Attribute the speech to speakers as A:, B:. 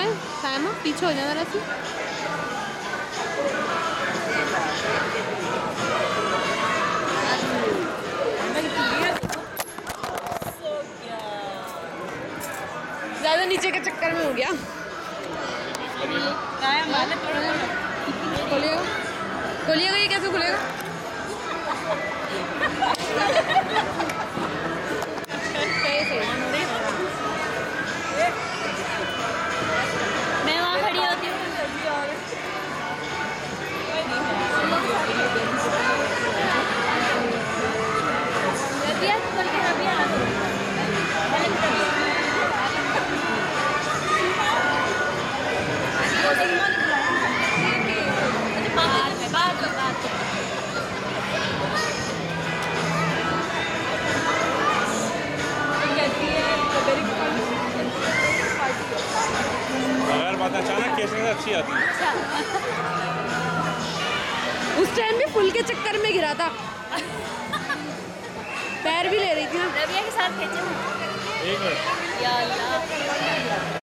A: है सायमा, पीछे हो जाना रसी। ज्यादा नीचे के चक्कर में हो गया। खोलिएगा खोलिएगा, ये कैसे खुलेगा?
B: मैं वहाँ खड़ी होती हूँ।
C: अगर बात अचानक कैसे अच्छी आती है।
A: उस टाइम भी फुल के चक्कर में गिरा था। पैर भी ले रही थी ना।
B: रविया के साथ खींचे।
C: एक मिनट।
B: या अल्लाह।